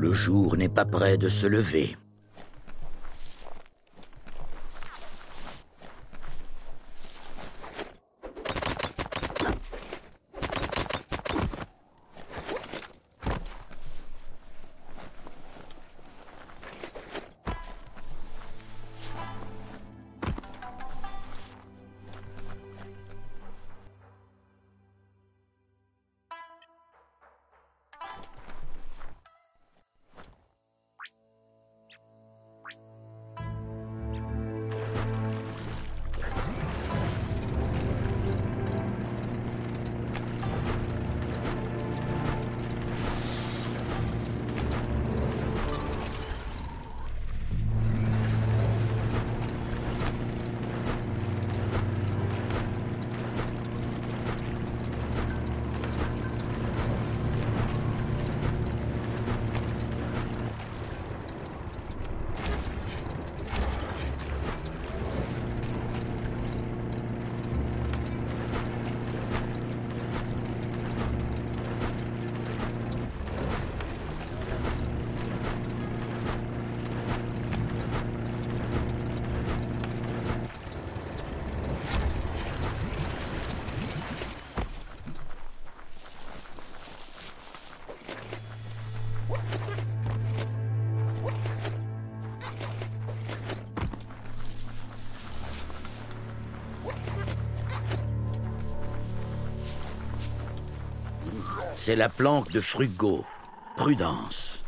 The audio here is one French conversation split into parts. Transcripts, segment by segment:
Le jour n'est pas près de se lever. C'est la planque de Frugo. Prudence.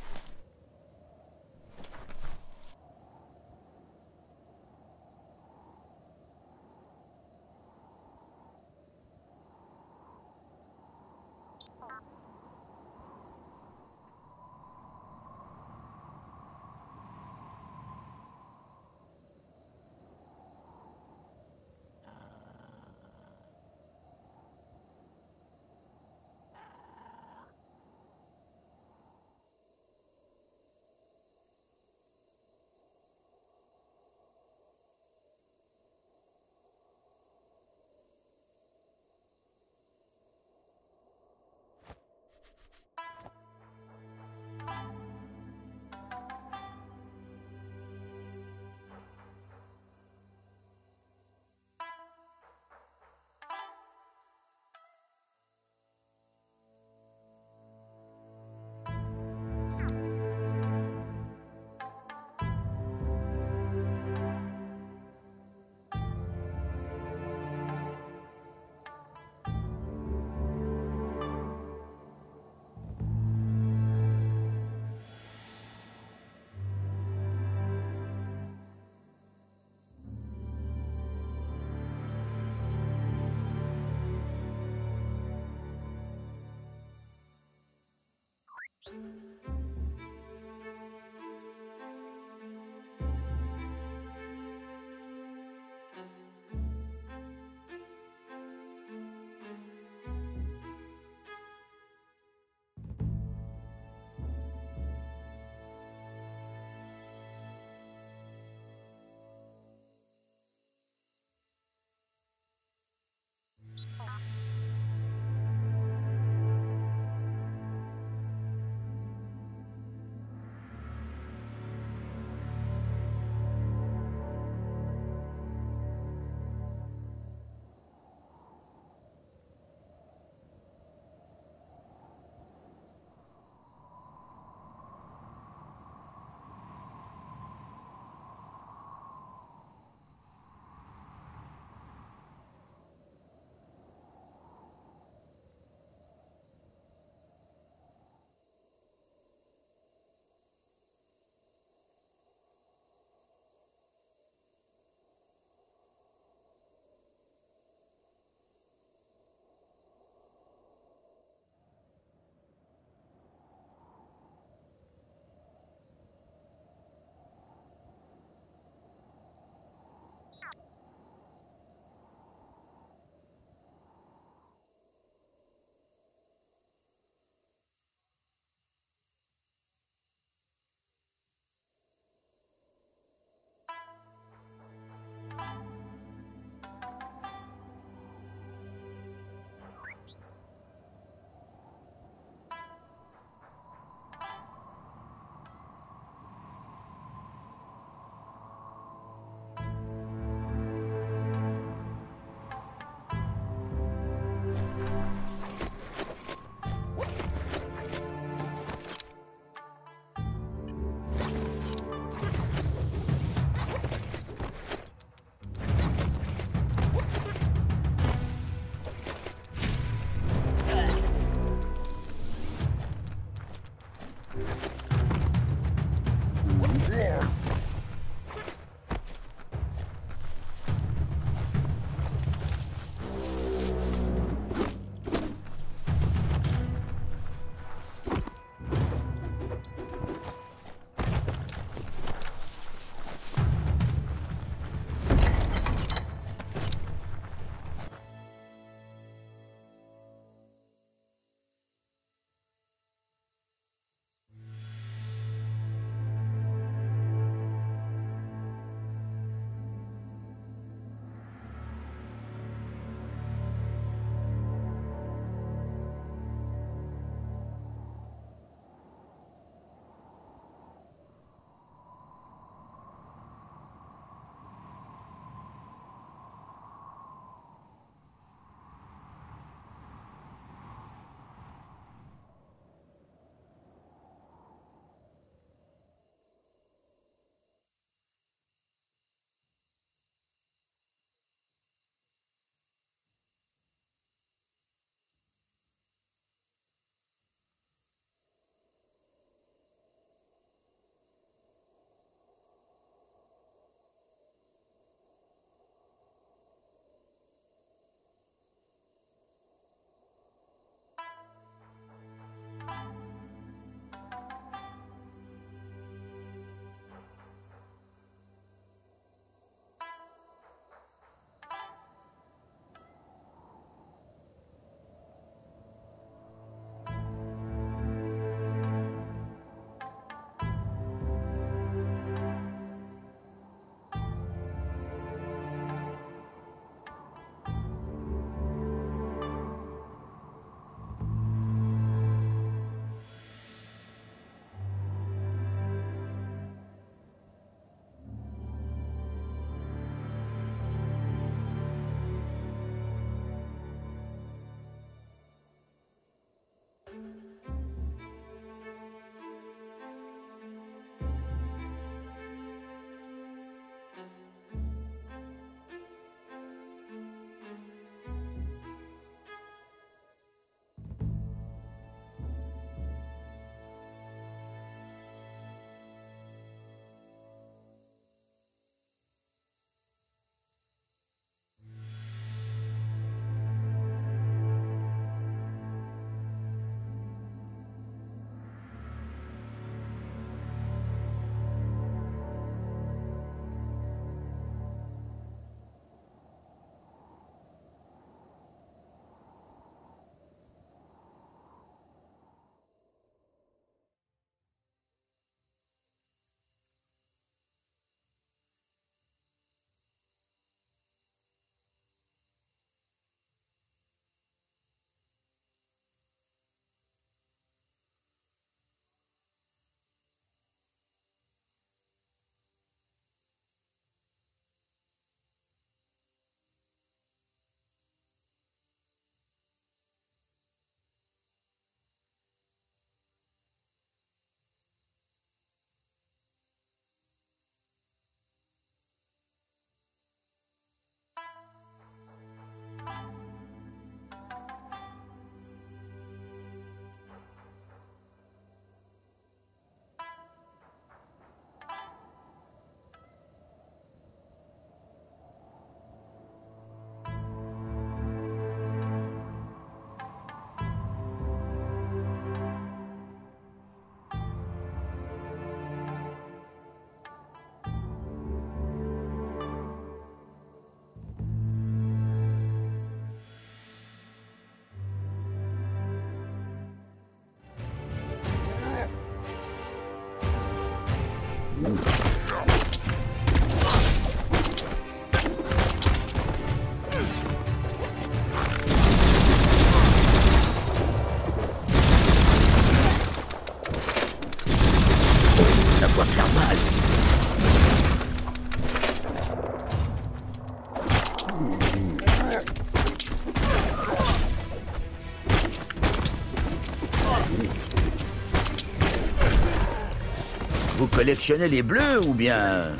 Vous collectionnez les bleus ou bien...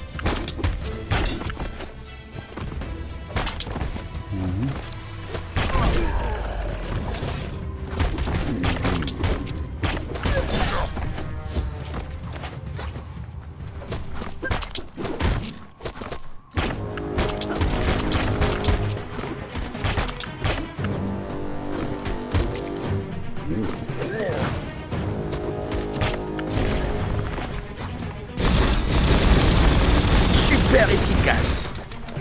Super efficace.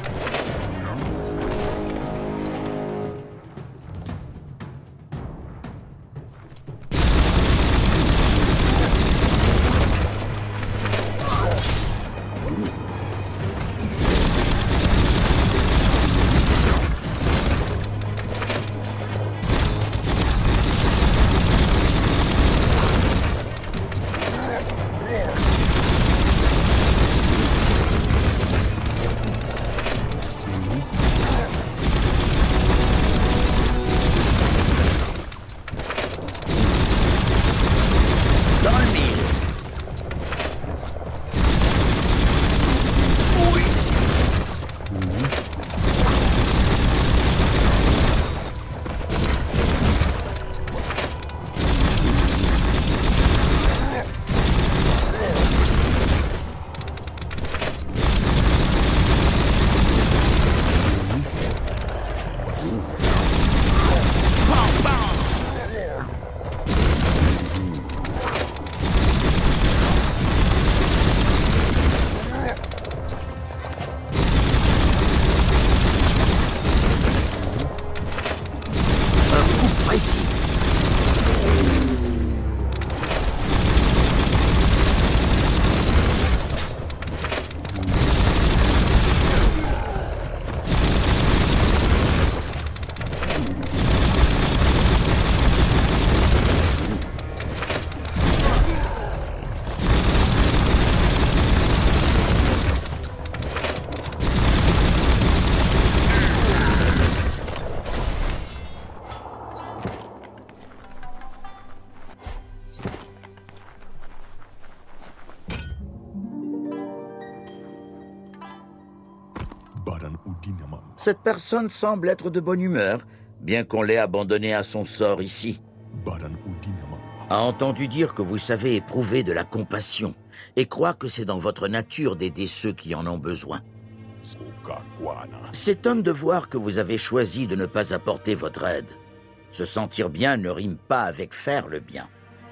Ici. Cette personne semble être de bonne humeur, bien qu'on l'ait abandonné à son sort ici. A entendu dire que vous savez éprouver de la compassion et croit que c'est dans votre nature d'aider ceux qui en ont besoin. S'étonne de voir que vous avez choisi de ne pas apporter votre aide. Se sentir bien ne rime pas avec faire le bien.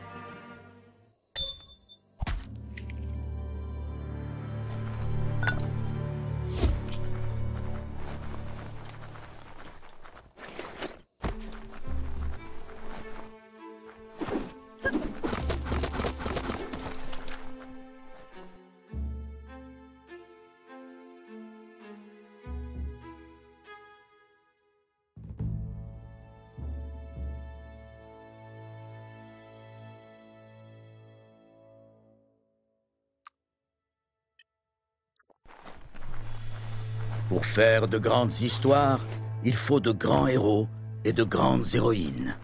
Pour faire de grandes histoires, il faut de grands héros et de grandes héroïnes.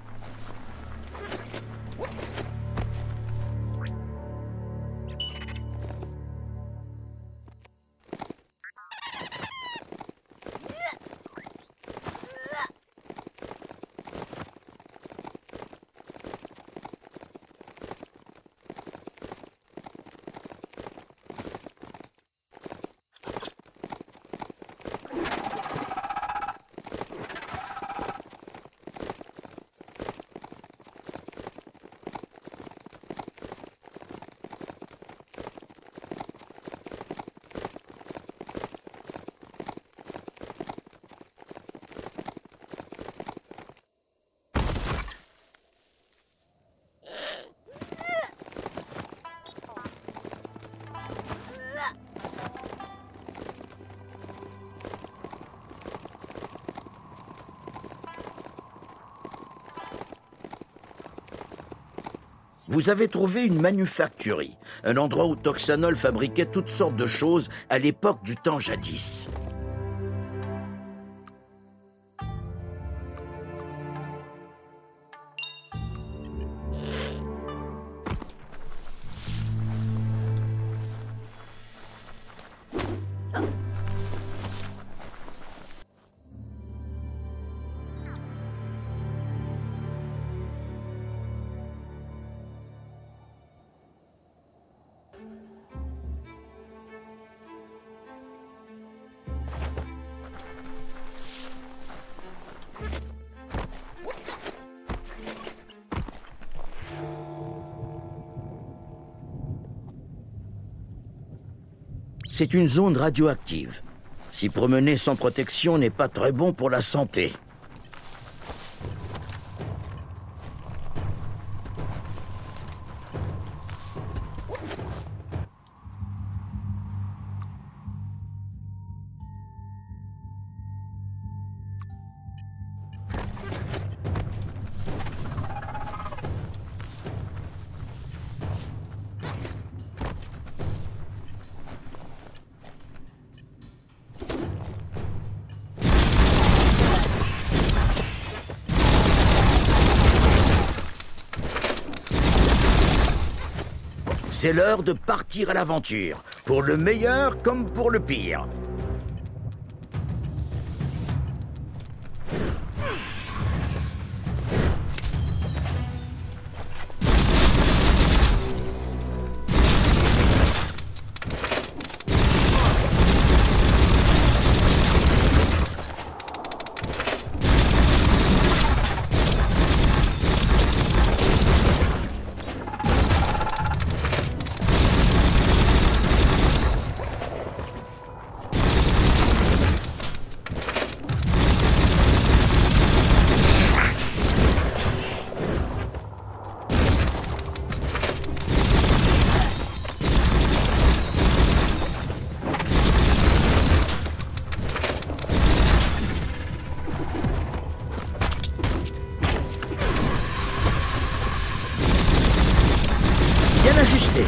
Vous avez trouvé une manufacturerie, un endroit où Toxanol fabriquait toutes sortes de choses à l'époque du temps jadis. C'est une zone radioactive. S'y promener sans protection n'est pas très bon pour la santé. C'est l'heure de partir à l'aventure, pour le meilleur comme pour le pire. Bien ajusté.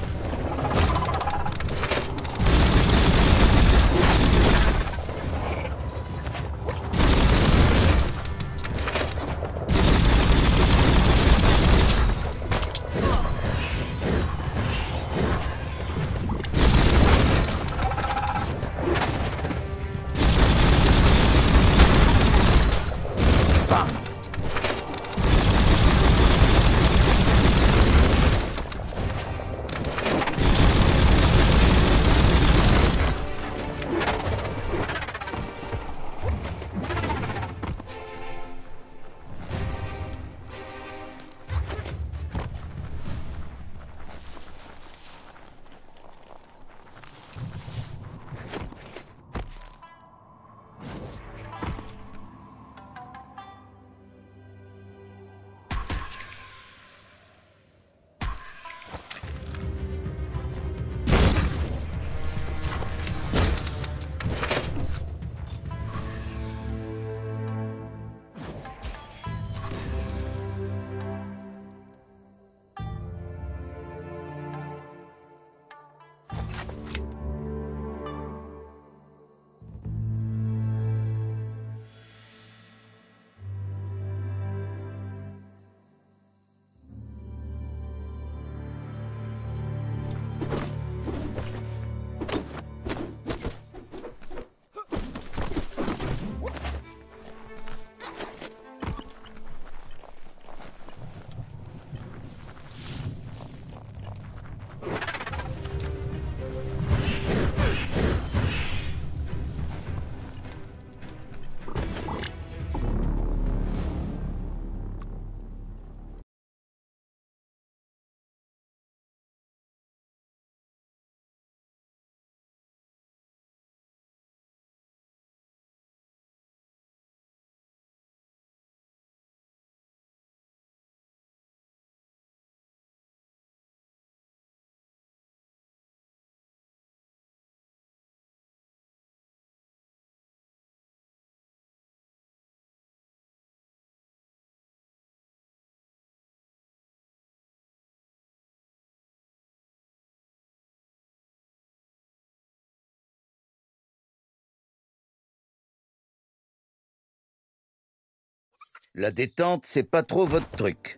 La détente, c'est pas trop votre truc.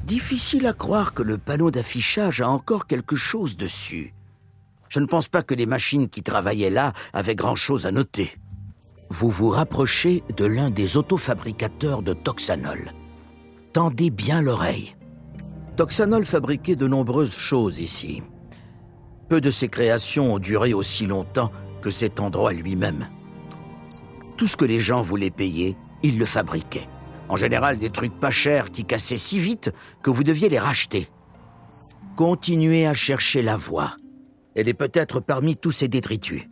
Difficile à croire que le panneau d'affichage a encore quelque chose dessus. Je ne pense pas que les machines qui travaillaient là avaient grand-chose à noter. Vous vous rapprochez de l'un des autofabricateurs de Toxanol. Tendez bien l'oreille. Toxanol fabriquait de nombreuses choses ici. Peu de ses créations ont duré aussi longtemps que cet endroit lui-même. Tout ce que les gens voulaient payer, ils le fabriquaient. En général, des trucs pas chers qui cassaient si vite que vous deviez les racheter. Continuez à chercher la voie. Elle est peut-être parmi tous ces détritus.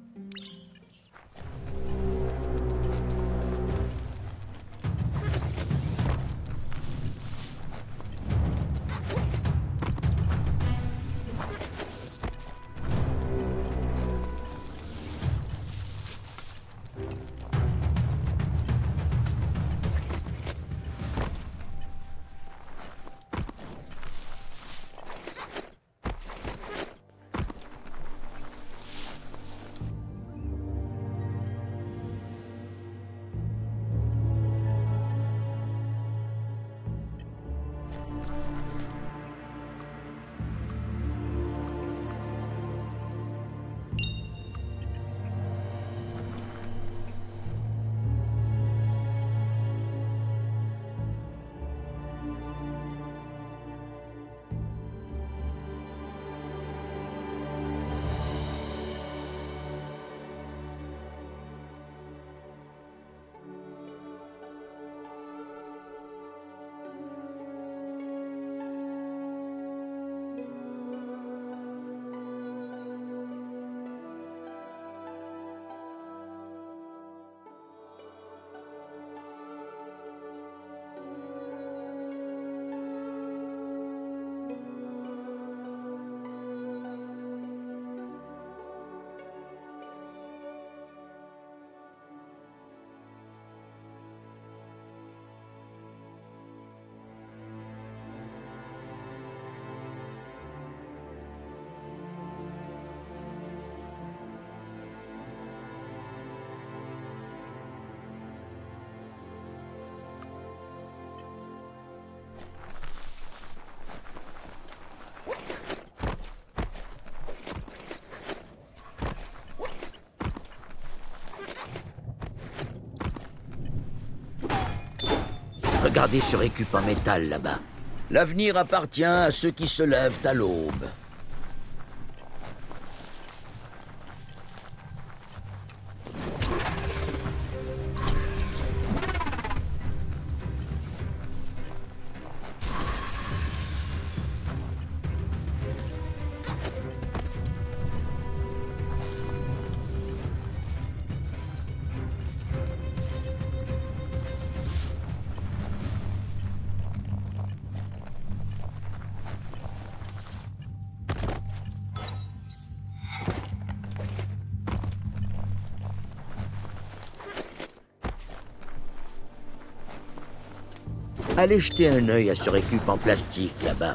Regardez ce récup en métal là-bas. L'avenir appartient à ceux qui se lèvent à l'aube. Allez jeter un œil à ce récup en plastique là-bas.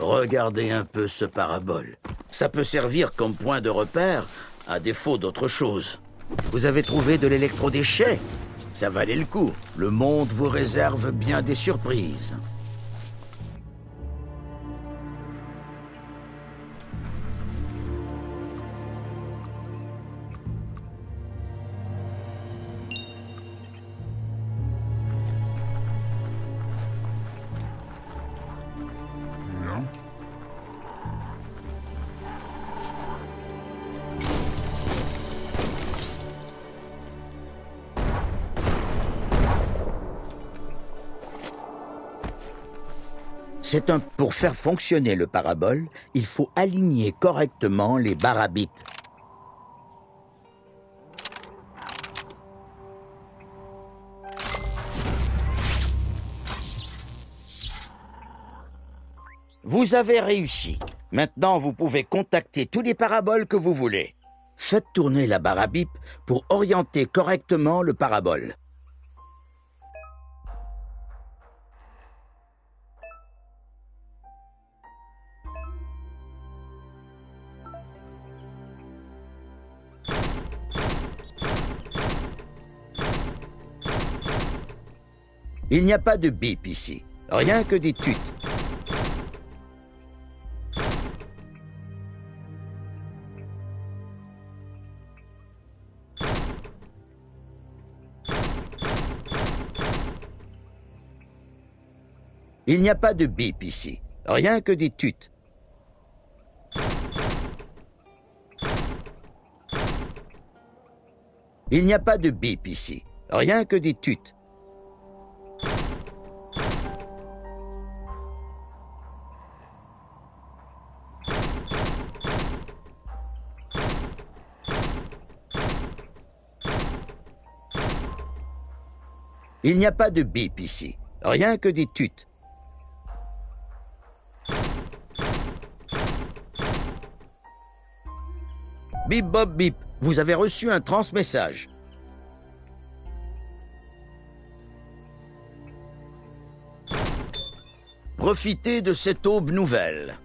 Regardez un peu ce parabole. Ça peut servir comme point de repère, à défaut d'autre chose. Vous avez trouvé de l'électrodéchet? Ça valait le coup. Le monde vous réserve bien des surprises. Pour faire fonctionner le parabole, il faut aligner correctement les barres à bip. Vous avez réussi. Maintenant, vous pouvez contacter tous les paraboles que vous voulez. Faites tourner la barre à bip pour orienter correctement le parabole. Il n'y a pas de bip ici, rien que des tutes. Il n'y a pas de bip ici, rien que des tutes. Il n'y a pas de bip ici, rien que des tutes. Il n'y a pas de bip ici, rien que des tutes. Bip bop bip, vous avez reçu un transmessage. Profitez de cette aube nouvelle.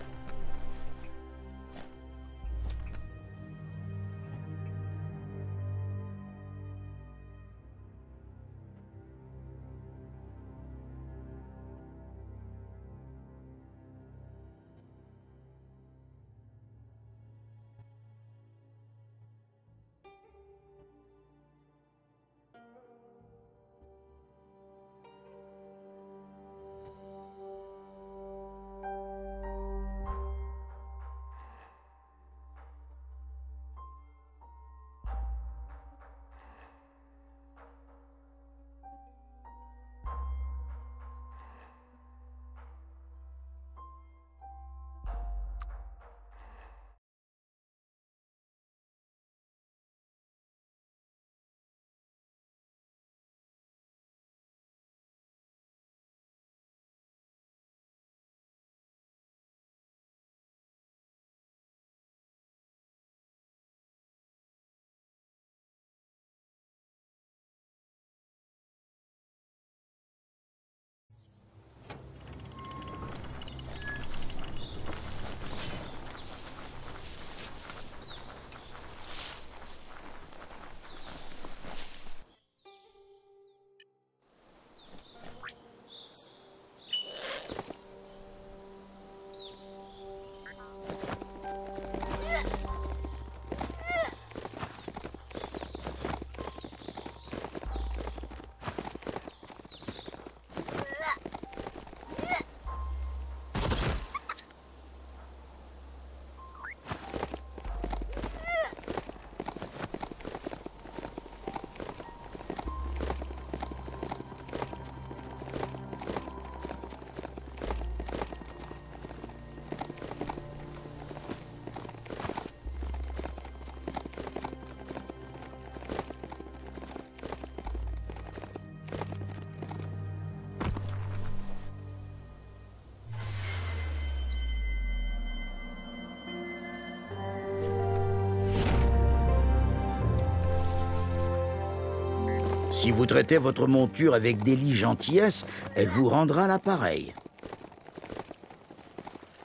Si vous traitez votre monture avec délit gentillesse, elle vous rendra l'appareil.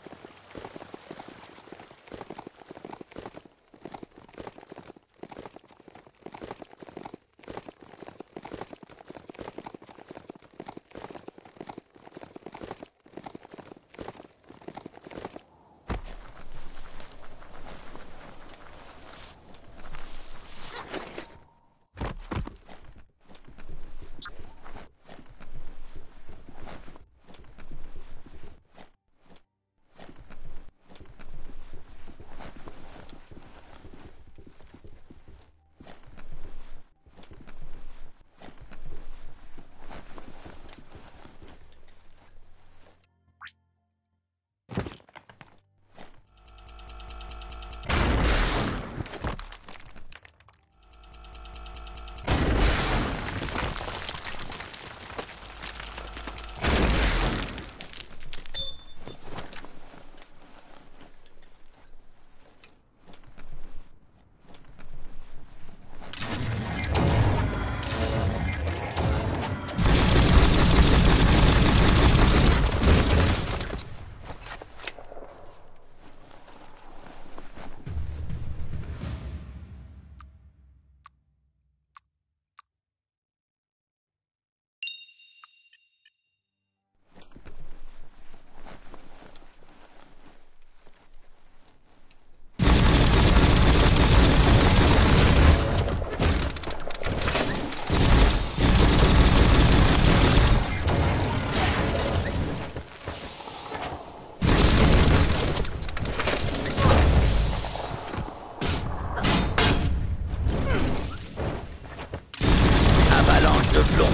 de plomb.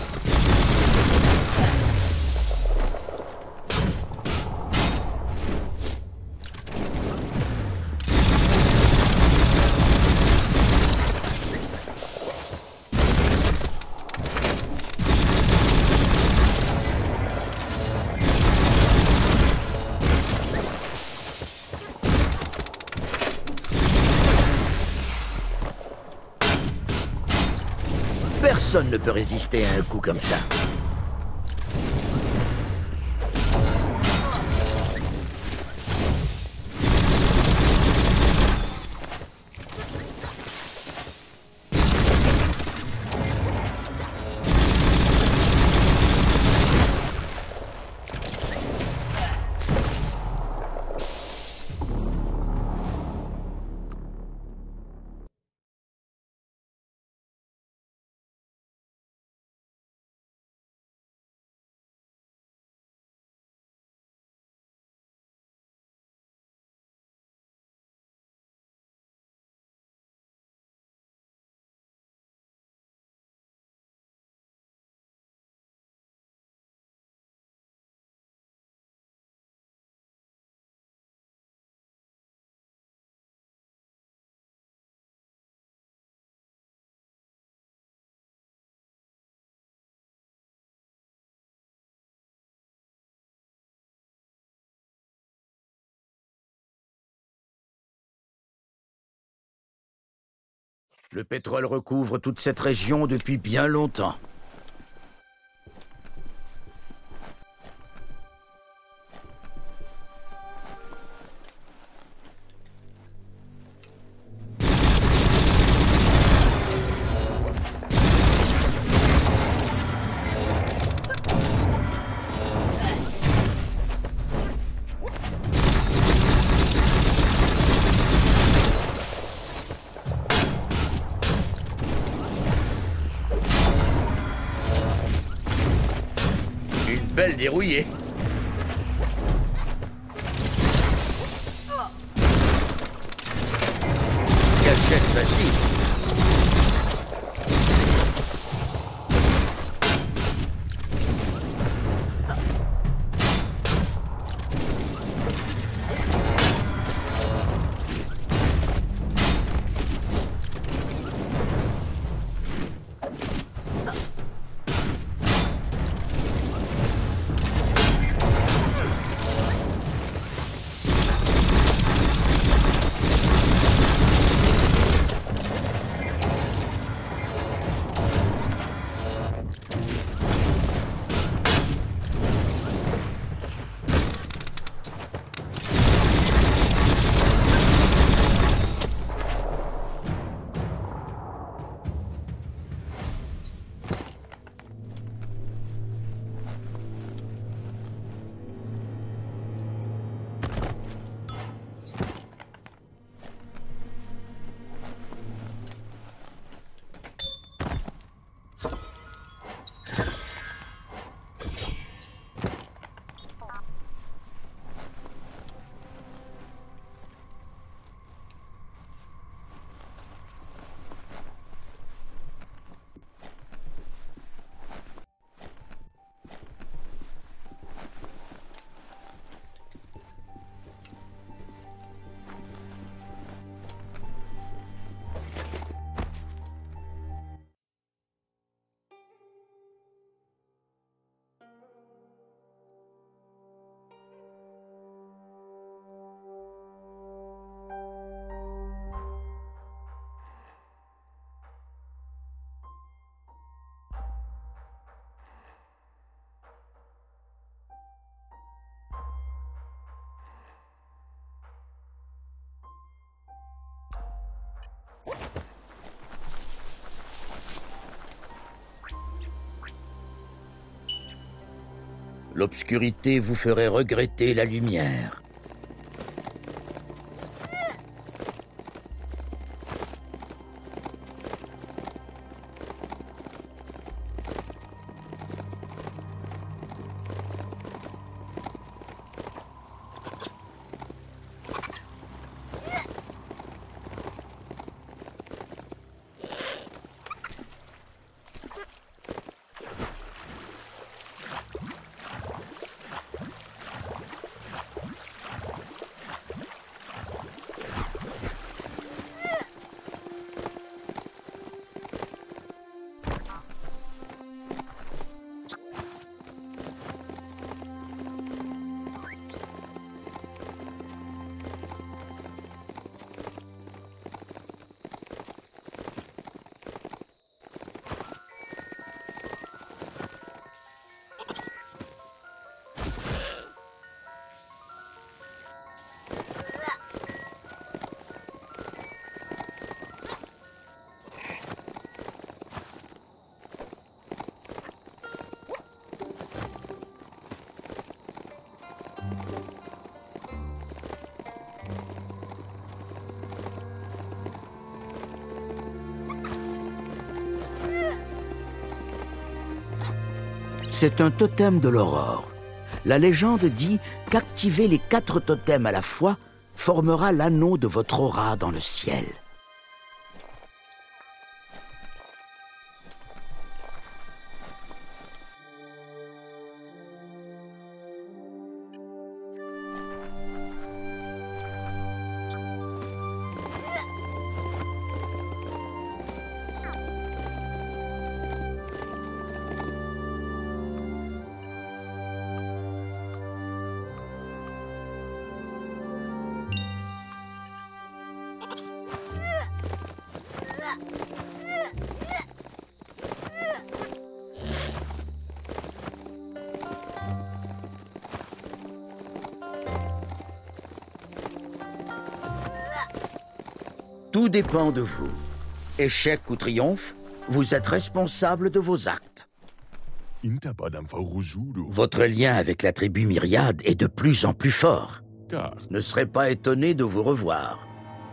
Personne ne peut résister à un coup comme ça. Le pétrole recouvre toute cette région depuis bien longtemps. Belle dérouillée. Cachette facile. L'obscurité vous ferait regretter la lumière. C'est un totem de l'aurore. La légende dit qu'activer les 4 totems à la fois formera l'anneau de votre aura dans le ciel. Tout dépend de vous. Échec ou triomphe, vous êtes responsable de vos actes. Votre lien avec la tribu Myriade est de plus en plus fort. Ne serez pas étonné de vous revoir.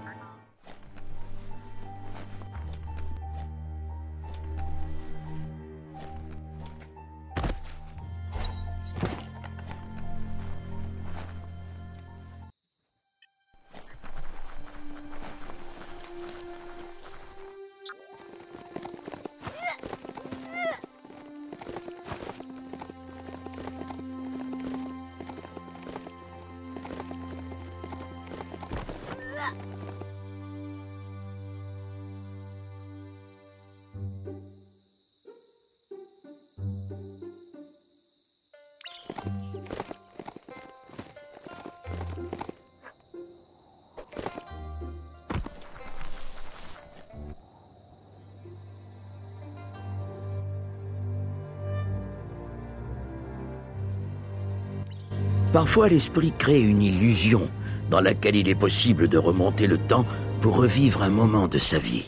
Parfois, l'esprit crée une illusion dans laquelle il est possible de remonter le temps pour revivre un moment de sa vie.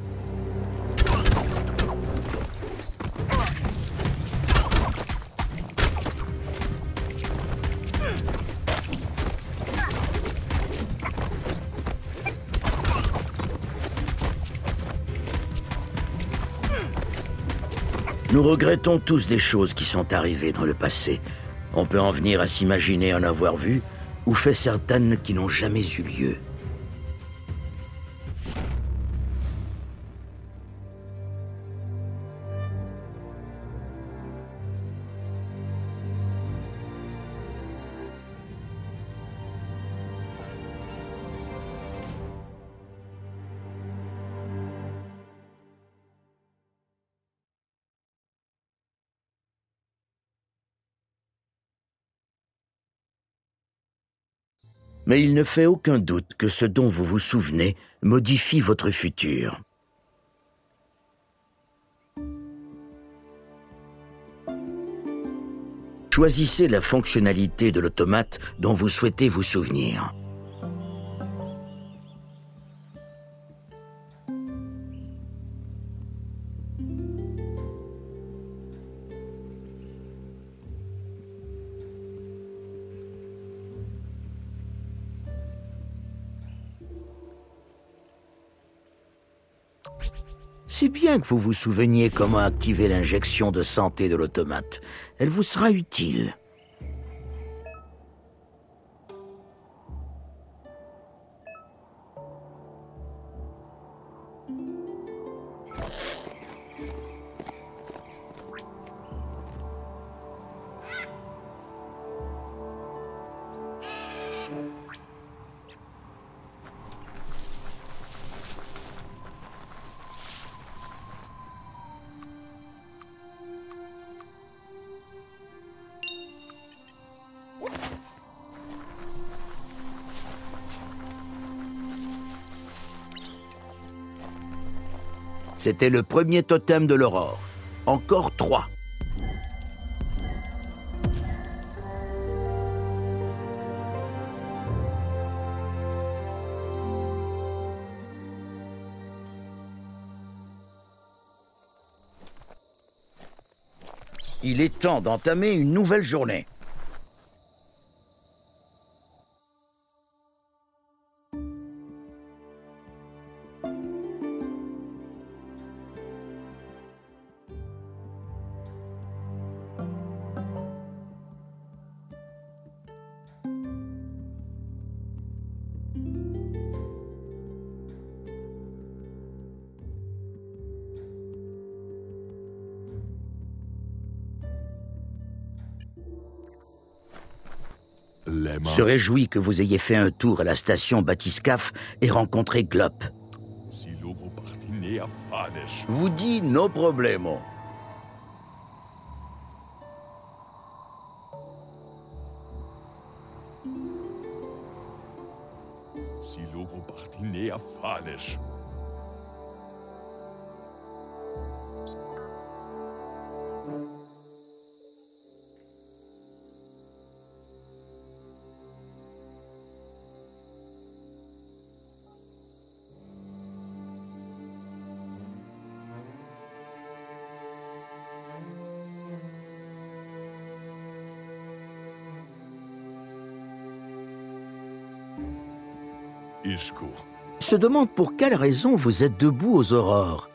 Nous regrettons tous des choses qui sont arrivées dans le passé. On peut en venir à s'imaginer en avoir vu, ou fait certaines qui n'ont jamais eu lieu. Mais il ne fait aucun doute que ce dont vous vous souvenez modifie votre futur. Choisissez la fonctionnalité de l'automate dont vous souhaitez vous souvenir. C'est bien que vous vous souveniez comment activer l'injection de santé de l'automate. Elle vous sera utile. C'était le premier totem de l'aurore. Encore 3. Il est temps d'entamer une nouvelle journée. se réjouit que vous ayez fait un tour à la station Batiscaf et rencontré Glop. Vous dit no problemo. Se demande pour quelle raison vous êtes debout aux aurores.